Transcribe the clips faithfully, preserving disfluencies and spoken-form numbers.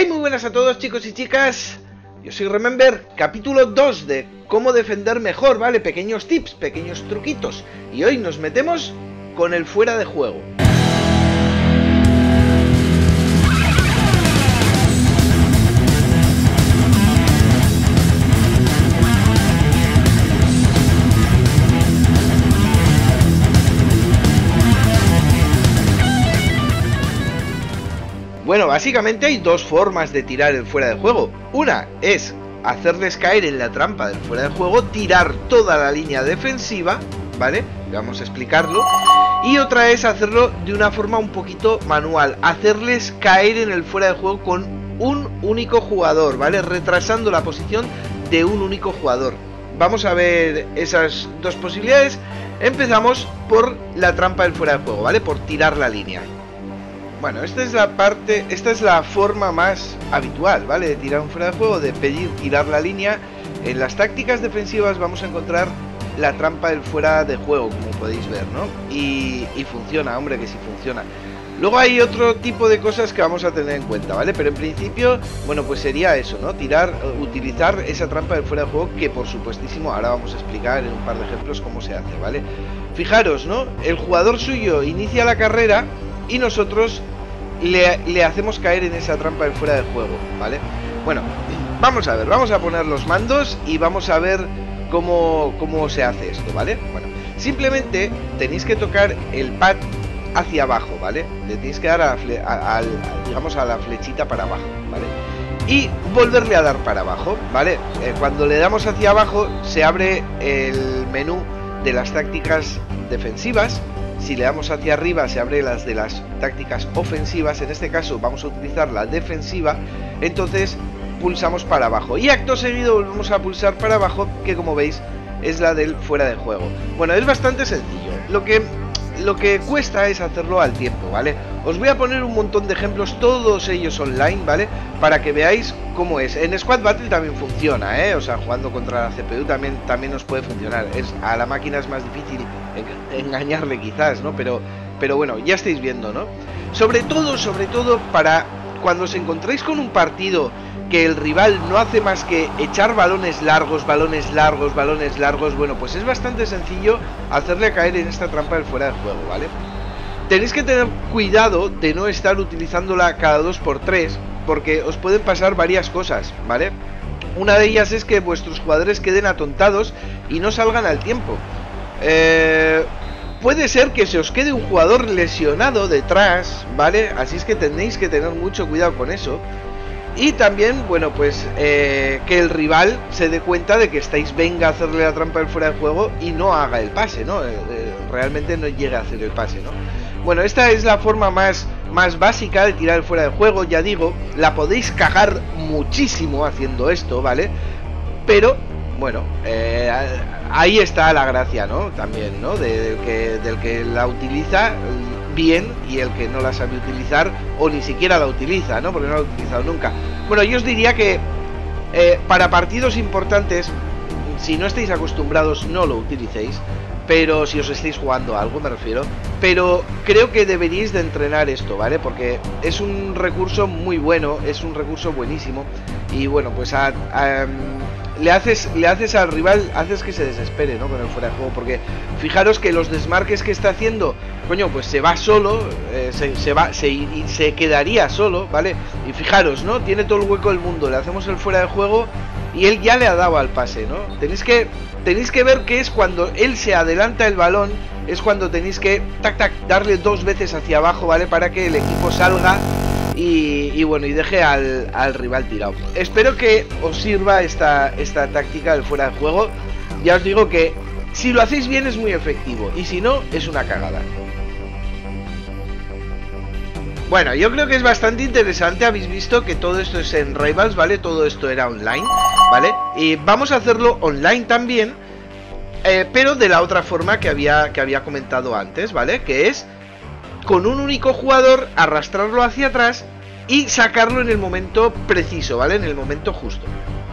Hey, muy buenas a todos, chicos y chicas. Yo soy Remember, capítulo dos de cómo defender mejor, ¿vale? Pequeños tips, pequeños truquitos. Y hoy nos metemos con el fuera de juego. Bueno, básicamente hay dos formas de tirar el fuera de juego. Una es hacerles caer en la trampa del fuera de juego, tirar toda la línea defensiva, ¿vale? Vamos a explicarlo. Y otra es hacerlo de una forma un poquito manual, hacerles caer en el fuera de juego con un único jugador, ¿vale? Retrasando la posición de un único jugador. Vamos a ver esas dos posibilidades. Empezamos por la trampa del fuera de juego, ¿vale? Por tirar la línea. Bueno, esta es la parte, esta es la forma más habitual, ¿vale? De tirar un fuera de juego, de pedir tirar la línea. En las tácticas defensivas vamos a encontrar la trampa del fuera de juego, como podéis ver, ¿no? Y, y funciona, hombre, que sí funciona. Luego hay otro tipo de cosas que vamos a tener en cuenta, ¿vale? Pero en principio, bueno, pues sería eso, ¿no? Tirar, utilizar esa trampa del fuera de juego, que por supuestísimo ahora vamos a explicar en un par de ejemplos cómo se hace, ¿vale? Fijaros, ¿no? El jugador suyo inicia la carrera y nosotros le, le hacemos caer en esa trampa del fuera de juego, ¿vale? Bueno, vamos a ver, vamos a poner los mandos y vamos a ver cómo, cómo se hace esto, ¿vale? Bueno, simplemente tenéis que tocar el pad hacia abajo, ¿vale? Le tenéis que dar a la fle a, a, a, digamos a la flechita para abajo, ¿vale? Y volverle a dar para abajo, ¿vale? Eh, cuando le damos hacia abajo se abre el menú de las tácticas defensivas. Si le damos hacia arriba se abre las de las tácticas ofensivas. En este caso vamos a utilizar la defensiva. Entonces pulsamos para abajo y acto seguido volvemos a pulsar para abajo, que como veis es la del fuera de juego. Bueno, es bastante sencillo. Lo que, lo que cuesta es hacerlo al tiempo, ¿vale? Os voy a poner un montón de ejemplos, todos ellos online, ¿vale? Para que veáis cómo es. En Squad Battle también funciona, ¿eh? O sea, jugando contra la C P U también, también nos puede funcionar. Es, a la máquina es más difícil engañarle quizás, ¿no? Pero, pero bueno, ya estáis viendo, ¿no? Sobre todo, sobre todo para cuando os encontréis con un partido que el rival no hace más que echar balones largos, balones largos, balones largos, bueno, pues es bastante sencillo hacerle caer en esta trampa del fuera de juego, ¿vale? Tenéis que tener cuidado de no estar utilizándola cada dos por tres, porque os pueden pasar varias cosas, ¿vale? Una de ellas es que vuestros jugadores queden atontados y no salgan al tiempo. Eh, puede ser que se os quede un jugador lesionado detrás, ¿vale? Así es que tenéis que tener mucho cuidado con eso. Y también, bueno, pues eh, que el rival se dé cuenta de que estáis venga a hacerle la trampa del fuera de juego y no haga el pase, ¿no? Eh, eh, realmente no llegue a hacer el pase, ¿no? Bueno, esta es la forma más, más básica de tirar el fuera de juego, ya digo, la podéis cagar muchísimo haciendo esto, ¿vale? Pero, bueno, eh, ahí está la gracia, ¿no? También, ¿no? De, del, que, del que la utiliza bien y el que no la sabe utilizar o ni siquiera la utiliza, ¿no? Porque no la ha utilizado nunca. Bueno, yo os diría que eh, para partidos importantes, si no estáis acostumbrados, no lo utilicéis. Pero si os estáis jugando algo, me refiero. Pero creo que deberíais de entrenar esto, ¿vale? Porque es un recurso muy bueno, es un recurso buenísimo. Y bueno, pues a, a, le haces le haces al rival, haces que se desespere, ¿no? Con el fuera de juego. Porque fijaros que los desmarques que está haciendo, coño, pues se va solo, eh, se, se va, se, se quedaría solo, ¿vale? Y fijaros, ¿no? Tiene todo el hueco del mundo, le hacemos el fuera de juego y él ya le ha dado al pase, ¿no? Tenéis que Tenéis que ver que es cuando él se adelanta el balón, es cuando tenéis que tac tac darle dos veces hacia abajo, ¿vale? Para que el equipo salga y, y bueno, y deje al, al rival tirado. Espero que os sirva esta, esta táctica del fuera de juego. Ya os digo que si lo hacéis bien es muy efectivo y si no, es una cagada. Bueno, yo creo que es bastante interesante. Habéis visto que todo esto es en Rivals, ¿vale? Todo esto era online, ¿vale? Y vamos a hacerlo online también, eh, pero de la otra forma que había, que había comentado antes, ¿vale? Que es con un único jugador, arrastrarlo hacia atrás y sacarlo en el momento preciso, ¿vale? En el momento justo.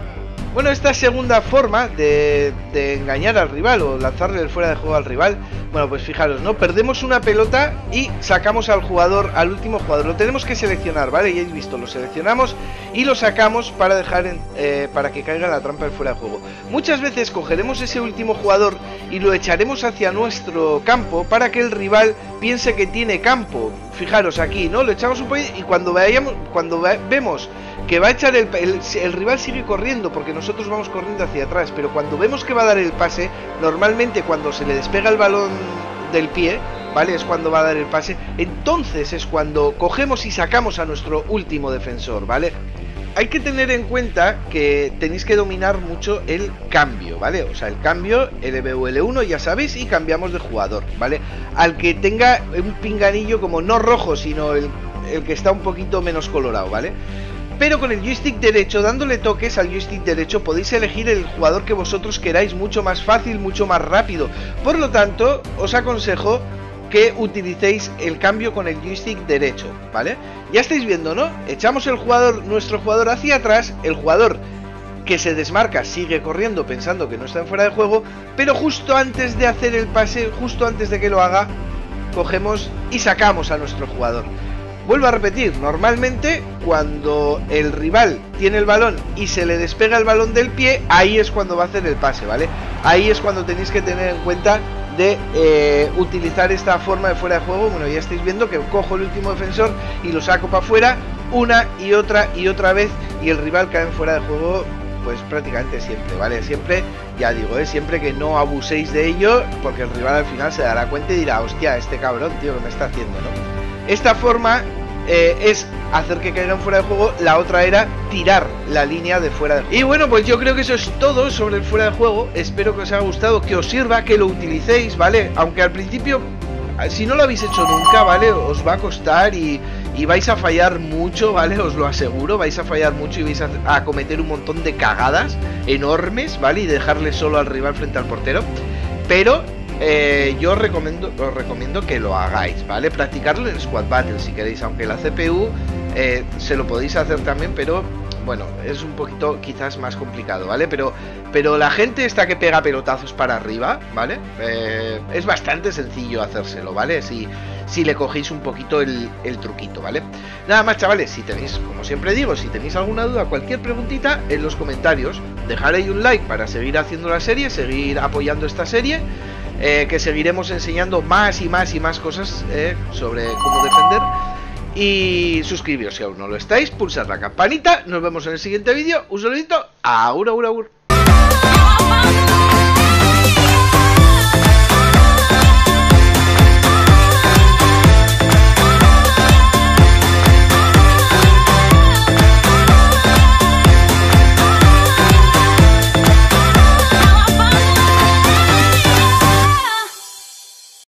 Bueno, esta segunda forma de, de engañar al rival o lanzarle el fuera de juego al rival, bueno, pues fijaros, ¿no? Perdemos una pelota y sacamos al jugador, al último jugador. Lo tenemos que seleccionar, ¿vale? Ya habéis visto, lo seleccionamos y lo sacamos para dejar en, eh, para que caiga en la trampa del fuera de juego. Muchas veces cogeremos ese último jugador y lo echaremos hacia nuestro campo para que el rival piense que tiene campo. Fijaros aquí, ¿no? Lo echamos un poquito y cuando vayamos, cuando ve, vemos que va a echar el, el, el rival sigue corriendo porque nosotros vamos corriendo hacia atrás, pero cuando vemos que va a dar el pase, normalmente cuando se le despega el balón del pie, ¿vale? Es cuando va a dar el pase, entonces es cuando cogemos y sacamos a nuestro último defensor, ¿vale? Hay que tener en cuenta que tenéis que dominar mucho el cambio, ¿vale? O sea, el cambio, L B o L uno, ya sabéis, y cambiamos de jugador, ¿vale? Al que tenga un pinganillo como no rojo, sino el, el que está un poquito menos colorado, ¿vale? Pero con el joystick derecho, dándole toques al joystick derecho, podéis elegir el jugador que vosotros queráis, mucho más fácil, mucho más rápido. Por lo tanto, os aconsejo que utilicéis el cambio con el joystick derecho, ¿vale? Ya estáis viendo, ¿no? Echamos el jugador, nuestro jugador hacia atrás, el jugador que se desmarca sigue corriendo pensando que no está en fuera de juego, pero justo antes de hacer el pase, justo antes de que lo haga, cogemos y sacamos a nuestro jugador. Vuelvo a repetir, normalmente cuando el rival tiene el balón y se le despega el balón del pie, ahí es cuando va a hacer el pase, ¿vale? Ahí es cuando tenéis que tener en cuenta de eh, utilizar esta forma de fuera de juego. Bueno, ya estáis viendo que cojo el último defensor y lo saco para afuera una y otra y otra vez y el rival cae en fuera de juego, pues prácticamente siempre, ¿vale? Siempre, ya digo, ¿eh? Siempre que no abuséis de ello, porque el rival al final se dará cuenta y dirá, hostia, este cabrón, tío, que me está haciendo, ¿no? Esta forma eh, es hacer que caigan fuera de juego, la otra era tirar la línea de fuera de juego. Y bueno, pues yo creo que eso es todo sobre el fuera de juego. Espero que os haya gustado, que os sirva, que lo utilicéis, ¿vale? Aunque al principio, si no lo habéis hecho nunca, ¿vale? Os va a costar y, y vais a fallar mucho, ¿vale? Os lo aseguro, vais a fallar mucho y vais a, a cometer un montón de cagadas enormes, ¿vale? Y dejarle solo al rival frente al portero. Pero Eh, yo os recomiendo, os recomiendo que lo hagáis, ¿vale? Practicarlo en Squad Battle si queréis, aunque la C P U eh, se lo podéis hacer también, pero bueno, es un poquito quizás más complicado, ¿vale? Pero, pero la gente esta que pega pelotazos para arriba, ¿vale? Eh, es bastante sencillo hacérselo, ¿vale? Si, si le cogéis un poquito el, el truquito, ¿vale? Nada más, chavales, si tenéis, como siempre digo, si tenéis alguna duda, cualquier preguntita, en los comentarios, dejad ahí un like para seguir haciendo la serie, seguir apoyando esta serie. Eh, que seguiremos enseñando más y más y más cosas eh, sobre cómo defender. Y suscribiros si aún no lo estáis, pulsad la campanita. Nos vemos en el siguiente vídeo. Un saludito. Aur, aur, aur.